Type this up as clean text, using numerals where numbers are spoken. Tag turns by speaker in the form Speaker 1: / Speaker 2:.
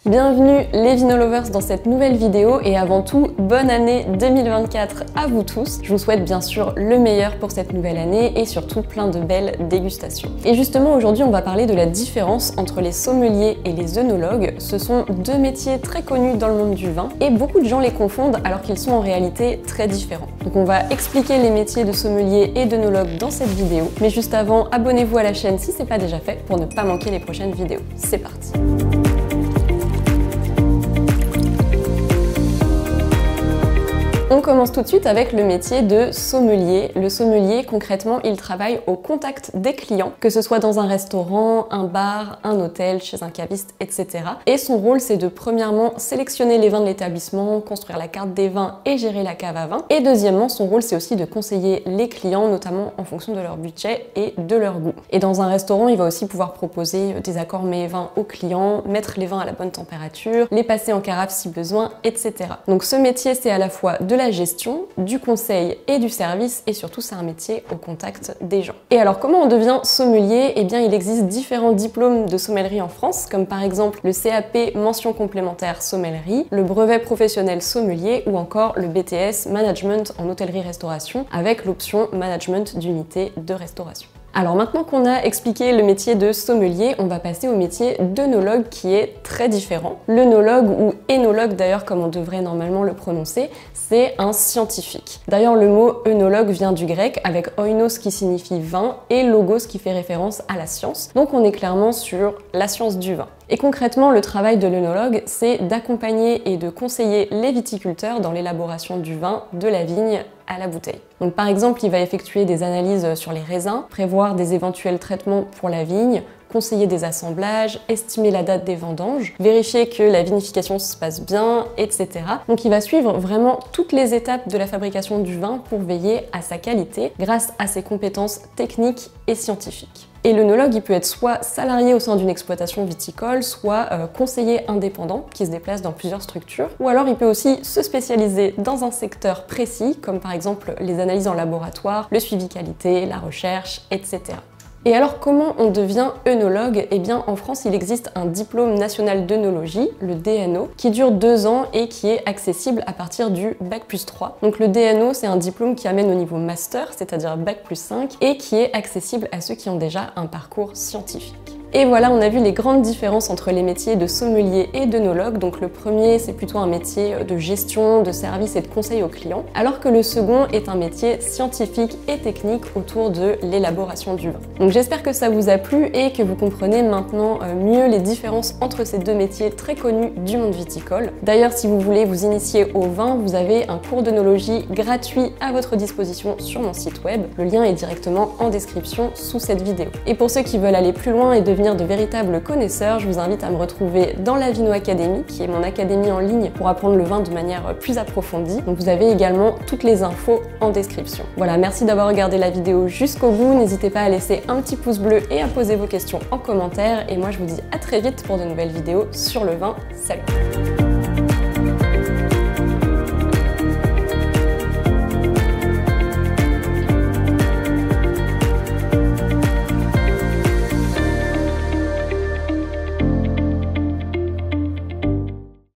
Speaker 1: Bienvenue les Vinolovers dans cette nouvelle vidéo et avant tout, bonne année 2024 à vous tous. Je vous souhaite bien sûr le meilleur pour cette nouvelle année et surtout plein de belles dégustations. Et justement aujourd'hui on va parler de la différence entre les sommeliers et les œnologues. Ce sont deux métiers très connus dans le monde du vin et beaucoup de gens les confondent alors qu'ils sont en réalité très différents. Donc on va expliquer les métiers de sommelier et d'œnologue dans cette vidéo. Mais juste avant, abonnez-vous à la chaîne si c'est pas déjà fait pour ne pas manquer les prochaines vidéos. C'est parti! On commence tout de suite avec le métier de sommelier. Le sommelier, concrètement, il travaille au contact des clients, que ce soit dans un restaurant, un bar, un hôtel, chez un caviste, etc. Et son rôle, c'est de premièrement sélectionner les vins de l'établissement, construire la carte des vins et gérer la cave à vin. Et deuxièmement, son rôle, c'est aussi de conseiller les clients, notamment en fonction de leur budget et de leur goût. Et dans un restaurant, il va aussi pouvoir proposer des accords mets et vins aux clients, mettre les vins à la bonne température, les passer en carafe si besoin, etc. Donc ce métier, c'est à la fois de la gestion, du conseil et du service et surtout c'est un métier au contact des gens. Et alors comment on devient sommelier? Eh bien il existe différents diplômes de sommellerie en France comme par exemple le CAP mention complémentaire sommellerie, le brevet professionnel sommelier ou encore le BTS management en hôtellerie-restauration avec l'option management d'unité de restauration. Alors maintenant qu'on a expliqué le métier de sommelier, on va passer au métier d'œnologue qui est très différent. L'œnologue ou énologue d'ailleurs comme on devrait normalement le prononcer, c'est un scientifique. D'ailleurs le mot œnologue vient du grec avec oinos qui signifie vin et logos qui fait référence à la science. Donc on est clairement sur la science du vin. Et concrètement, le travail de l'œnologue, c'est d'accompagner et de conseiller les viticulteurs dans l'élaboration du vin de la vigne à la bouteille. Donc par exemple, il va effectuer des analyses sur les raisins, prévoir des éventuels traitements pour la vigne, conseiller des assemblages, estimer la date des vendanges, vérifier que la vinification se passe bien, etc. Donc il va suivre vraiment toutes les étapes de la fabrication du vin pour veiller à sa qualité grâce à ses compétences techniques et scientifiques. Et l'œnologue, il peut être soit salarié au sein d'une exploitation viticole, soit conseiller indépendant qui se déplace dans plusieurs structures, ou alors il peut aussi se spécialiser dans un secteur précis, comme par exemple les analyses en laboratoire, le suivi qualité, la recherche, etc. Et alors comment on devient œnologue? Eh bien en France il existe un diplôme national d'œnologie, le DNO, qui dure 2 ans et qui est accessible à partir du Bac+3. Donc le DNO c'est un diplôme qui amène au niveau master, c'est-à-dire Bac+5, et qui est accessible à ceux qui ont déjà un parcours scientifique. Et voilà, on a vu les grandes différences entre les métiers de sommelier et d'œnologue. Donc le premier, c'est plutôt un métier de gestion, de service et de conseil aux clients, alors que le second est un métier scientifique et technique autour de l'élaboration du vin. Donc j'espère que ça vous a plu et que vous comprenez maintenant mieux les différences entre ces deux métiers très connus du monde viticole. D'ailleurs, si vous voulez vous initier au vin, vous avez un cours d'œnologie gratuit à votre disposition sur mon site web. Le lien est directement en description sous cette vidéo. Et pour ceux qui veulent aller plus loin et devenir de véritables connaisseurs, je vous invite à me retrouver dans la Vino Academy, qui est mon académie en ligne pour apprendre le vin de manière plus approfondie. Donc vous avez également toutes les infos en description. Voilà, merci d'avoir regardé la vidéo jusqu'au bout. N'hésitez pas à laisser un petit pouce bleu et à poser vos questions en commentaire. Et moi je vous dis à très vite pour de nouvelles vidéos sur le vin. Salut!